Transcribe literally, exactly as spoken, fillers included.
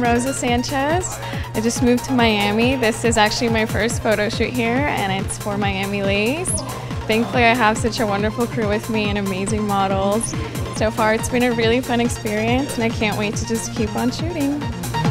Rosa Sanchez. I just moved to Miami. This is actually my first photo shoot here, and it's for Miami Laced. Thankfully, I have such a wonderful crew with me and amazing models. So far, it's been a really fun experience, and I can't wait to just keep on shooting.